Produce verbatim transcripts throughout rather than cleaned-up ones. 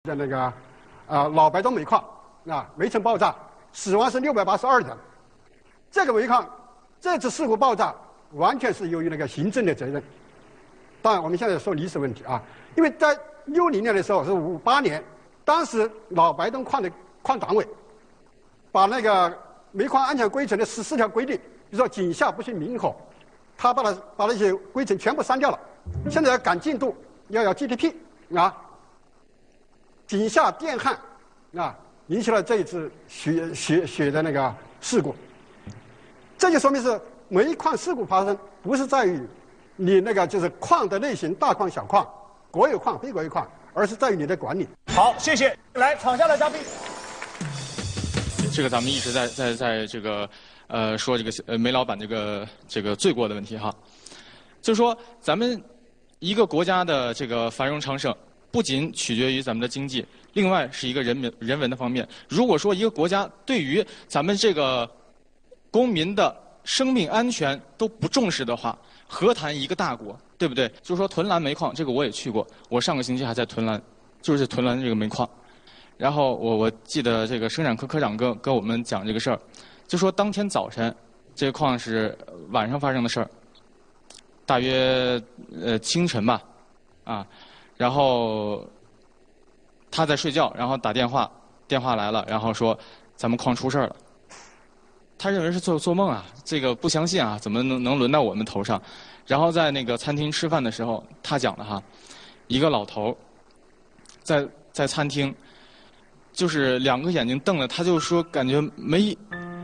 的那个啊、呃、老白东煤矿啊煤层爆炸，死亡是六百八十二人。这个煤矿这次事故爆炸完全是由于那个行政的责任。当然，我们现在说历史问题啊，因为在六零年的时候是五八年，当时老白东矿的矿党委把那个煤矿安全规程的十四条规定，比如说井下不许明火，他把它把那些规程全部删掉了。现在要赶进度，要有 G D P 啊，井下电焊啊，引起了这一次血血血的那个事故。这就说明是煤矿事故发生不是在于你那个就是矿的类型，大矿小矿，国有矿非国有矿，而是在于你的管理。 好，谢谢。来，场下的嘉宾。 这个咱们一直在在在这个呃说这个呃煤老板这个这个罪过的问题哈，就是说咱们一个国家的这个繁荣昌盛，不仅取决于咱们的经济，另外是一个人民人文的方面。如果说一个国家对于咱们这个公民的生命安全都不重视的话，何谈一个大国，对不对？就是说屯兰煤矿，这个我也去过，我上个星期还在屯兰，就是屯兰这个煤矿。然后我我记得这个生产科科长跟跟我们讲这个事儿，就说当天早晨，这个矿是晚上发生的事儿，大约呃清晨吧，啊，然后他在睡觉，然后打电话，电话来了，然后说咱们矿出事儿了。他认为是做做梦啊，这个不相信啊，怎么能能轮到我们头上？然后在那个餐厅吃饭的时候，他讲了哈，一个老头在在餐厅。就是两个眼睛瞪了，他就说感觉没，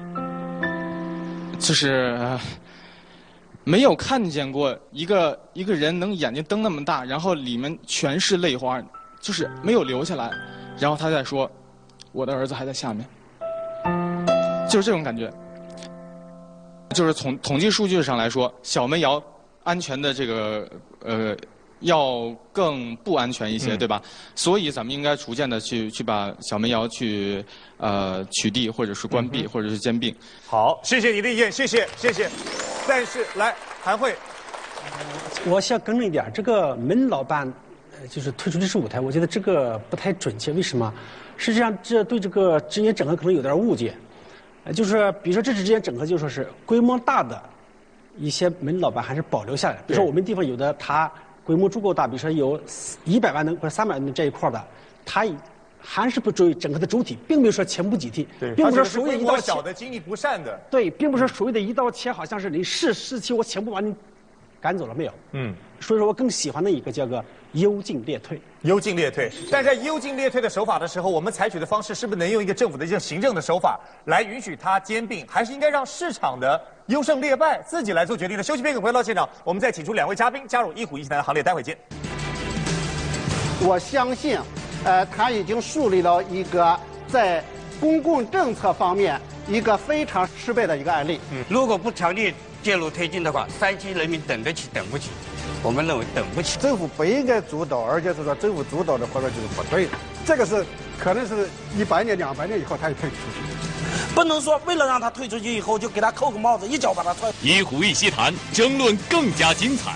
就是、呃、没有看见过一个一个人能眼睛瞪那么大，然后里面全是泪花，就是没有流下来。然后他在说，我的儿子还在下面，就是这种感觉。就是从统计数据上来说，小煤窑安全的这个呃。要更不安全一些，嗯、对吧？所以咱们应该逐渐的去去把小煤窑去呃取缔，或者是关闭，嗯、或者是兼并。 好，谢谢你的意见，谢谢谢谢。但是来韩慧， 我想更正一点，这个门老板呃就是退出历史舞台，我觉得这个不太准确。为什么？实际上这对这个职业整合可能有点误解。呃，就是比如说这职业整合，就说是规模大的一些门老板还是保留下来。比如说我们地方有的他。规模足够大，比如说有一百万的或者三百万的这一块的，它还是不属于整个的主体，并没有说全部集体，并不是说所有一刀切小的、经济不善的， 对，并不是所谓的一刀切，好像是你是事情我全部把你赶走了没有？嗯，所以说我更喜欢的一个叫个优进劣退。 优进劣退，但在优进劣退的手法的时候，我们采取的方式是不是能用一个政府的这种行政的手法来允许它兼并，还是应该让市场的优胜劣败自己来做决定的？休息片刻，回到现场，我们再请出两位嘉宾加入一虎一席谈的行列，待会见。 我相信，呃，他已经树立了一个在公共政策方面一个非常失败的一个案例。 嗯，如果不强力介入推进的话，山西人民等得起，等不起。我们认为等不起， 政府不应该主导，而且是说政府主导的或者就是不对的。这个是可能是一百年、两百年以后他也退出去， 不能说为了让他退出去以后就给他扣个帽子，一脚把他踹。 一虎一席谈，争论更加精彩。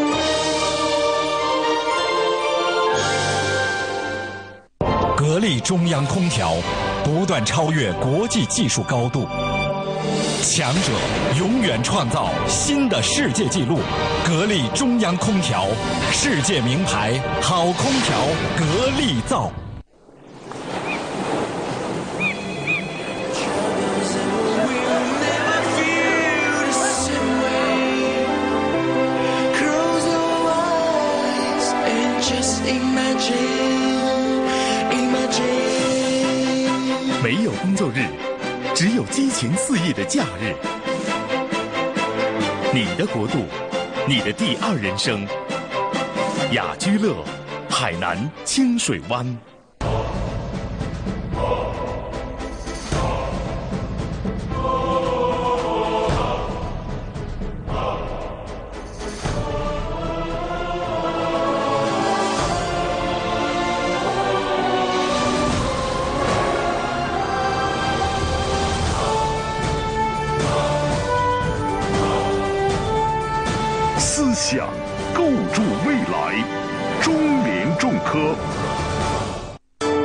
格力中央空调不断超越国际技术高度。强者永远创造新的世界纪录。格力中央空调，世界名牌，好空调，格力造。 没有工作日，只有激情四溢的假日。你的国度，你的第二人生。雅居乐，海南清水湾。思想构筑未来，中联重科。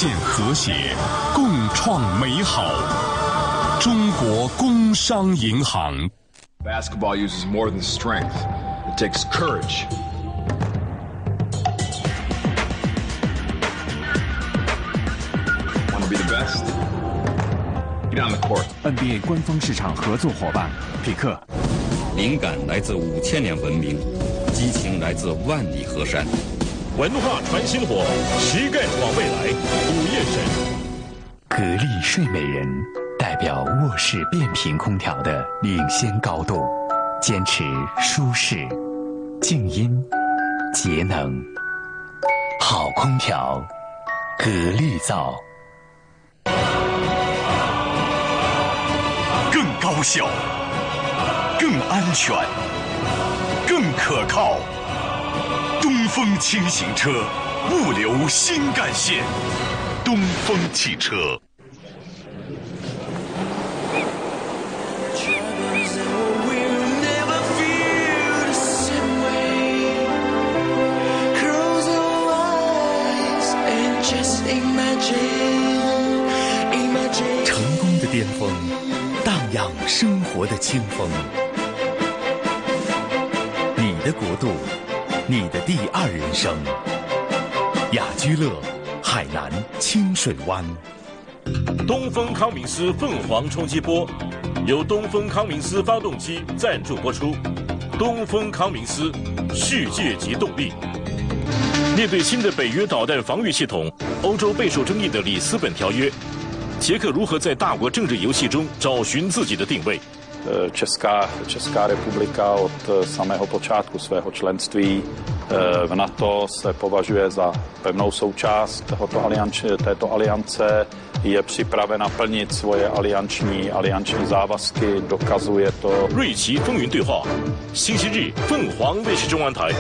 现和谐，共创美好。中国工商银行。 Basketball uses more than strength. It takes courage. Want to be the best? Get on the court. N B A 官方市场合作伙伴匹克。 灵感来自五千年文明，激情来自万里河山。 文化传薪火，实干往未来。午夜神。 格力睡美人代表卧室变频空调的领先高度，坚持舒适、静音、节能。好空调，格力造。更高效，更安全，更可靠。东风轻型车，物流新干线。东风汽车。 成功的巅峰，荡漾生活的清风。你的国度，你的第二人生。雅居乐，海南清水湾。 东风康明斯凤凰冲击波，由东风康明斯发动机赞助播出。东风康明斯，世界级动力。面对新的北约导弹防御系统，欧洲备受争议的里斯本条约，捷克如何在大国政治游戏中找寻自己的定位？ Česká, Česká republika od samého počátku svého členství v NATO se považuje za pevnou součást tohoto alianč, této aliance, je připravena plnit svoje alianční, alianční závazky, dokazuje to. 瑞奇风云对话，星期日凤凰卫视中文台。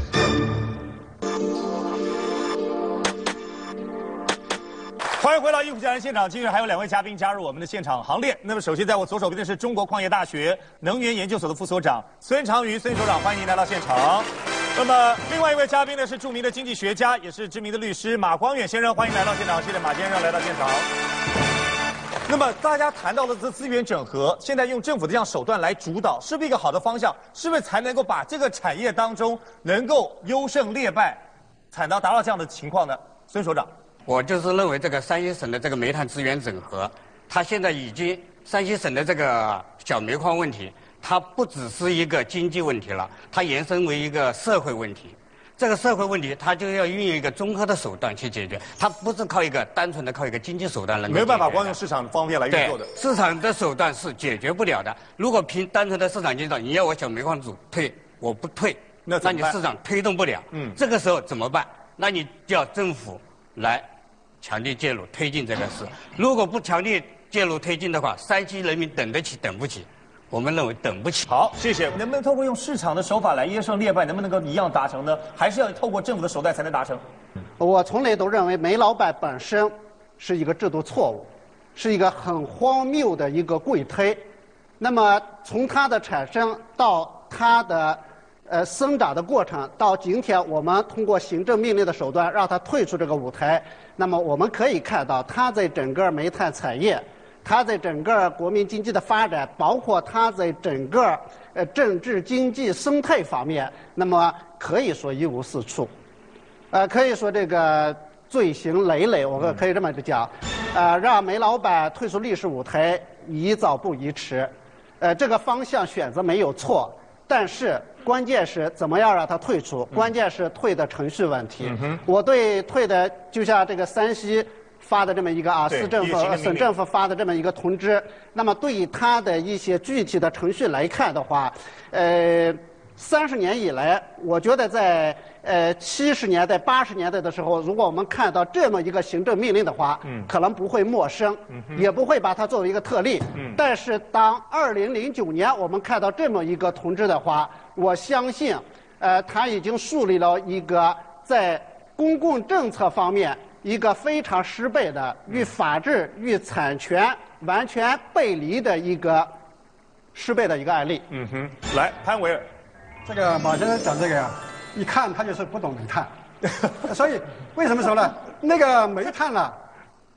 欢迎回到《一虎家人》现场，今日还有两位嘉宾加入我们的现场行列。那么，首先在我左手边的是中国矿业大学能源研究所的副所长孙长瑜，孙所长，欢迎您来到现场。那么，另外一位嘉宾呢是著名的经济学家，也是知名的律师马光远先生，欢迎来到现场。谢谢马先生来到现场。那么，大家谈到了这资源整合，现在用政府的这样手段来主导，是不是一个好的方向？是不是才能够把这个产业当中能够优胜劣败，才能达到这样的情况呢？孙所长。 我就是认为这个山西省的这个煤炭资源整合，它现在已经山西省的这个小煤矿问题，它不只是一个经济问题了，它延伸为一个社会问题。这个社会问题，它就要运用一个综合的手段去解决，它不是靠一个单纯的靠一个经济手段能够没有办法光用市场方面来运作的。 市场的手段是解决不了的。如果凭单纯的市场经济，你要我小煤矿主退，我不退， 那那你市场推动不了。嗯，这个时候怎么办？那你就要政府来。 强力介入推进这个事，如果不强力介入推进的话，山西人民等得起等不起，我们认为等不起。 好，谢谢。能不能透过用市场的手法来优胜劣败，能不能够一样达成呢？还是要透过政府的手段才能达成？ 我从来都认为煤老板本身是一个制度错误，是一个很荒谬的一个贵推。那么从它的产生到它的。 呃，生长的过程到今天，我们通过行政命令的手段让它退出这个舞台。那么我们可以看到，它在整个煤炭产业，它在整个国民经济的发展，包括它在整个呃政治经济生态方面，那么可以说一无是处，呃，可以说这个罪行累累，我们可以这么讲，呃，让煤老板退出历史舞台，宜早不宜迟，呃，这个方向选择没有错。 但是关键是怎么样让他退出？关键是退的程序问题。嗯、我对退的，就像这个山西发的这么一个啊，市政府、省政府发的这么一个通知，那么对于他的一些具体的程序来看的话，呃，三十年以来，我觉得在呃七十年代、八十年代的时候，如果我们看到这么一个行政命令的话，嗯、可能不会陌生，嗯、也不会把它作为一个特例。嗯、但是当二零零九年我们看到这么一个通知的话，我相信，呃，它已经树立了一个在公共政策方面一个非常失败的、与法治、与产权完全背离的一个失败的一个案例。 嗯哼，来，潘维尔。 这个马先生讲这个呀，一看他就是不懂煤炭，所以为什么说呢？那个煤炭呢，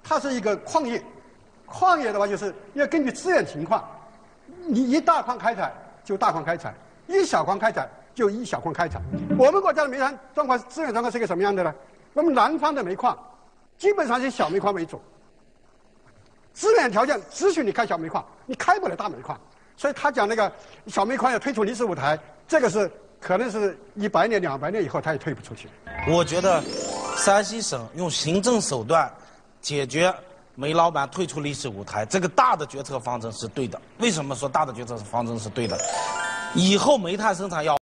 它是一个矿业，矿业的话就是要根据资源情况，你一大矿开采就大矿开采，一小矿开采就一小矿开采。我们国家的煤炭状况、资源状况是一个什么样的呢？我们南方的煤矿基本上是小煤矿为主，资源条件只许你开小煤矿，你开不了大煤矿。所以他讲那个小煤矿要退出历史舞台，这个是可能是一百年、两百年以后他也退不出去。 我觉得山西省用行政手段解决煤老板退出历史舞台，这个大的决策方针是对的。为什么说大的决策方针是对的？以后煤炭生产要